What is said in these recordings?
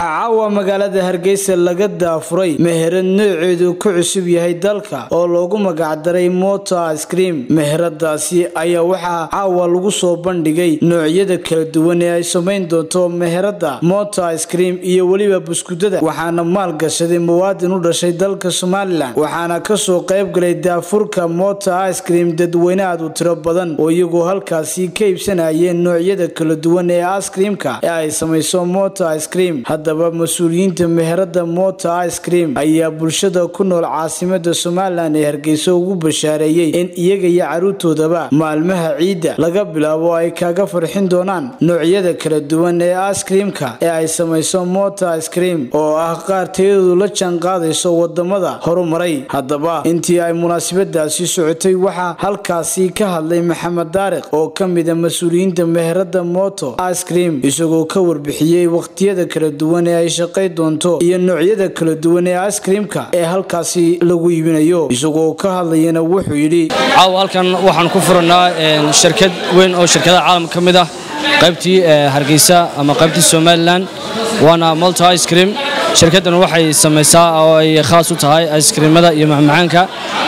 caawa magaalada Hargeysa laga daafuray meherad nooceedu ku cusub yahay dalka oo loogu magac daray Moto Ice Cream. Meheradaasi ayaa waxa caawa lagu soo bandhigay noocyada kala duwan ee ay sameyn doonto meherada Moto Ice Cream iyo waliba buskudada, waxaana maal gashaday muwaadin u dhashay dalka Somaliland, waxaana ka soo qayb galay daafurka Moto Ice Cream dadweyne aad u tiro badan oo iyagu halkaasi ka iibsanayeen noocyada kala duwan ee ice creamka ee ay sameyso Moto Ice Cream. haddaba mas'uuliyiinta meherada Moto Ice Cream ayaa bulshada ku nool caasimada Somaliland ee Hargeysa ugu bashaareeyay in iyaga iyo caruurtoodaba maalmaha ciida laga bilaabo ay kaga farxin doonaan noocyada kala duwan ee ice creamka ee ay sameyso Moto Ice Cream oo ah qaar tayadu la jaan qaadayso wadamada horumaray. haddaba intii ay munaasabadaasi socotay waxa halkaasi ka hadlay Maxamed Daariq oo kamid ah mas'uuliyiinta meherada Moto Ice Cream, isagoo ka warbixiyay waqtiyada kala duwan ee ay shaqay doonto iyo noocyada kala duwan ee ice creamka ee halkaasi lagu iibinayo. isagoo ka hadlayna wuxuu yiri halkan waxaan ku furanaa shirkad weyn oo shirkadaha caalamka kamid ah qaybtii Hargeysa ama qaybtii Somaliland waana Moto Ice Cream. shirkadan waxay sameysaa oo ay khaas u tahay ice creamada iyo macmacaanka.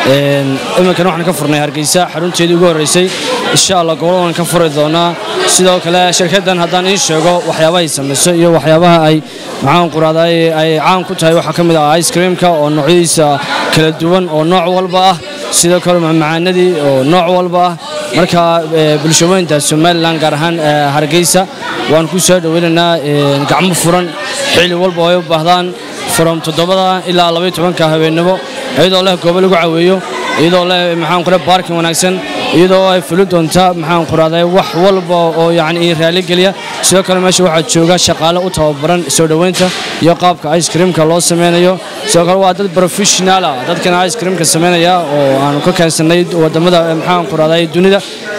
iminkan waxaan ka furnay Hargeysa xarunteedii ugu horeysay, insha Allah gobolkan ka furi doonaa. sidoo kale shirkadan haddaan in sheego waxyaabaha ay sameyso iyo waxyaabaha ay macaan quraadahay ay caan ku tahay waxa kamid ah ice creamka oo noocyadiisa kala duwan oo nooc walba ah, sidoo kale macmacaanadii oo nooc walba ah. marka bulshooyinka Somaliland gaar ahaan Hargeysa waan ku soo dhaweynaynaa gacmo furan xilli walba oo ay u baahdaan from 7 ilaa 12 habeenimo, iyadoo leh goobo lagu caweeyo, iyadoo leh maxaan qore parking wanaagsan, iyadoo ay fulin doonta maxaan quraaday wax walba oo yaani raali galiya. sidoo kale meesha waxa jooga shaqaale u tababaran soo dhaweynta iyo qaabka ice creamka loo sameeyo. sidoo kale waa dad professional ah, dadkan ice creamka sameynaya oo aan ka keensanay wadamada maxaan quraaday dunida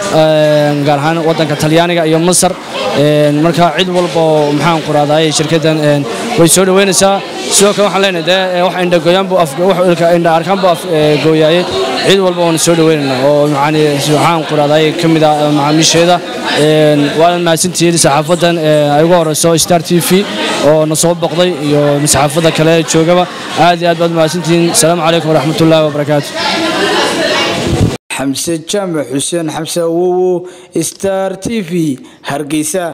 gaar ahaan wadanka Talyaaniga iyo Masar. marka cid walba maxaan quraaday shirkadan way soo dhaweynaysaa. sidoo kale waxaan leenahay wax indha gooyaan buu afka wax ilka indha arkaan buu gooyay cid walba oo soo dhaweynayna oo macani waxaan quraaday kamid ah macaamiisheeda. waan maasintii saxaafadan ay ugu horeyso Star TV oo na soo boqday iyo saxaafada kale joogaba aad iyo aad baad maasintiin. Assalaamu calaykum waraxmatullaahi wabarakaatuh. Xamse Jaamac Xuseen Xamse Awowo, Star TV, Hargeysa.